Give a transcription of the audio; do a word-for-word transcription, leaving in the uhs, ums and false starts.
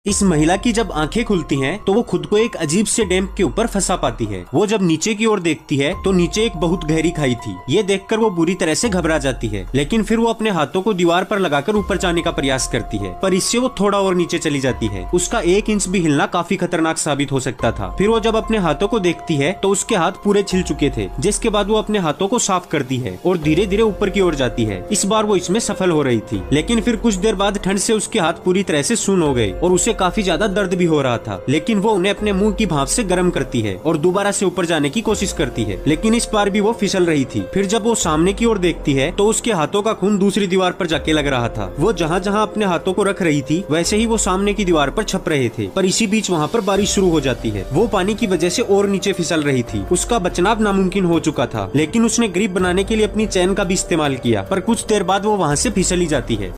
इस महिला की जब आंखें खुलती हैं तो वो खुद को एक अजीब से डैम के ऊपर फंसा पाती है। वो जब नीचे की ओर देखती है तो नीचे एक बहुत गहरी खाई थी। ये देखकर वो बुरी तरह से घबरा जाती है, लेकिन फिर वो अपने हाथों को दीवार पर लगाकर ऊपर जाने का प्रयास करती है, पर इससे वो थोड़ा और नीचे चली जाती है। उसका एक इंच भी हिलना काफी खतरनाक साबित हो सकता था। फिर वो जब अपने हाथों को देखती है तो उसके हाथ पूरे छिल चुके थे, जिसके बाद वो अपने हाथों को साफ करती है और धीरे धीरे ऊपर की ओर जाती है। इस बार वो इसमें सफल हो रही थी, लेकिन फिर कुछ देर बाद ठंड से उसके हाथ पूरी तरह से सून हो गए और उसे काफी ज्यादा दर्द भी हो रहा था। लेकिन वो उन्हें अपने मुंह की भाप से गर्म करती है और दोबारा से ऊपर जाने की कोशिश करती है, लेकिन इस बार भी वो फिसल रही थी। फिर जब वो सामने की ओर देखती है तो उसके हाथों का खून दूसरी दीवार पर जाके लग रहा था। वो जहाँ जहाँ अपने हाथों को रख रही थी वैसे ही वो सामने की दीवार पर छप रहे थे, पर इसी बीच वहाँ पर बारिश शुरू हो जाती है। वो पानी की वजह से और नीचे फिसल रही थी। उसका बचना अब नामुमकिन हो चुका था, लेकिन उसने ग्रिप बनाने के लिए अपनी चैन का भी इस्तेमाल किया, पर कुछ देर बाद वो वहाँ से फिसली जाती है।